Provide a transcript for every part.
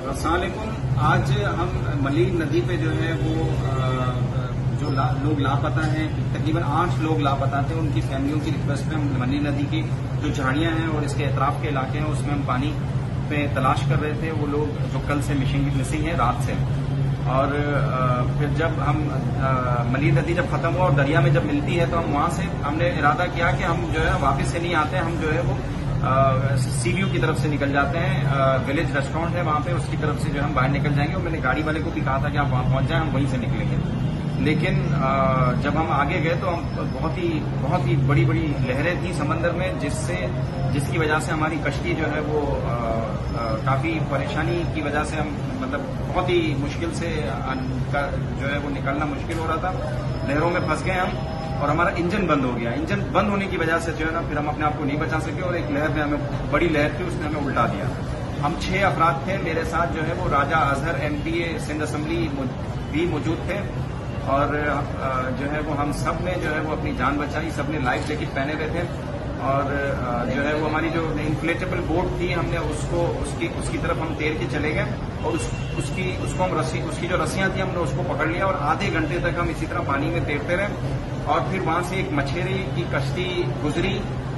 अस्सलाम वालेकुम। आज हम मलीर नदी पे जो है वो जो लोग लापता हैं, तकरीबन 8 लोग लापता थे, उनकी फैमिलियों की रिक्वेस्ट पे हम मलीर नदी की जो झाड़ियां हैं और इसके अतराफ के इलाके हैं उसमें हम पानी पे तलाश कर रहे थे। वो लोग जो कल से मिसिंग है रात से, और फिर जब हम मलीर नदी जब खत्म हुआ और दरिया में जब मिलती है तो हम वहां से हमने इरादा किया कि हम जो है वापस से नहीं आते, हम जो है वो सीव्यू की तरफ से निकल जाते हैं। विलेज रेस्टोरेंट है वहां पे, उसकी तरफ से जो हम बाहर निकल जाएंगे। और मैंने गाड़ी वाले को भी कहा था कि आप वहां पहुंच जाएं, हम वहीं से निकलेंगे। लेकिन जब हम आगे गए तो हम बहुत ही बड़ी बड़ी लहरें थी समंदर में, जिसकी वजह से हमारी कश्ती जो है वो काफी परेशानी की वजह से हम बहुत ही मुश्किल से जो है वो निकलना मुश्किल हो रहा था। लहरों में फंस गए हम और हमारा इंजन बंद हो गया। इंजन बंद होने की वजह से जो है ना फिर हम अपने आप को नहीं बचा सके और एक लहर ने हमें, बड़ी लहर थी, उसने हमें उल्टा दिया। हम 6 अफराद थे, मेरे साथ जो है वो राजा अजहर MPA सिंध असेंबली भी मौजूद थे। और जो है वो हम सब ने जो है वो अपनी जान बचाई, सबने लाइफ जैकेट पहने हुए थे। और जो है वो हमारी जो इन्फ्लेटेबल बोट थी, हमने उसकी तरफ हम तैर के चले गए और उसको हम उसकी जो रस्सियां थी हमने उसको पकड़ लिया और आधे घंटे तक हम इसी तरह पानी में तैरते रहे। और फिर वहां से एक मछेरे की कश्ती गुजरी,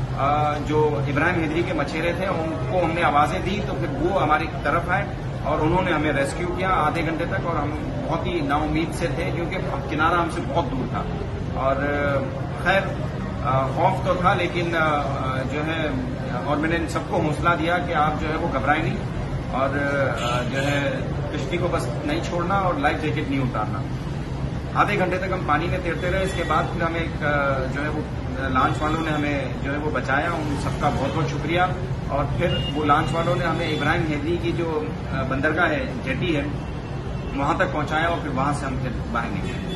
जो इब्राहिम हैदरी के मछेरे थे, उनको हमने आवाजें दी तो फिर वो हमारी तरफ आए और उन्होंने हमें रेस्क्यू किया आधे घंटे तक। और हम बहुत ही नाउम्मीद से थे क्योंकि किनारा हमसे बहुत दूर था। और खैर खौफ तो था, लेकिन जो है, और मैंने सबको हौसला दिया कि आप जो है वो घबराएं नहीं और जो है कश्ती को बस नहीं छोड़ना और लाइफ जैकेट नहीं उतारना। आधे घंटे तक हम पानी में तैरते रहे। इसके बाद फिर हमें जो है वो लॉन्च वालों ने हमें जो है वो बचाया, उन सबका बहुत बहुत शुक्रिया। और फिर वो लॉन्च वालों ने हमें इब्राहिम हैदरी की जो बंदरगाह है, जेटी है, वहां तक पहुंचाया और फिर वहां से हम फिर बाहर निकले।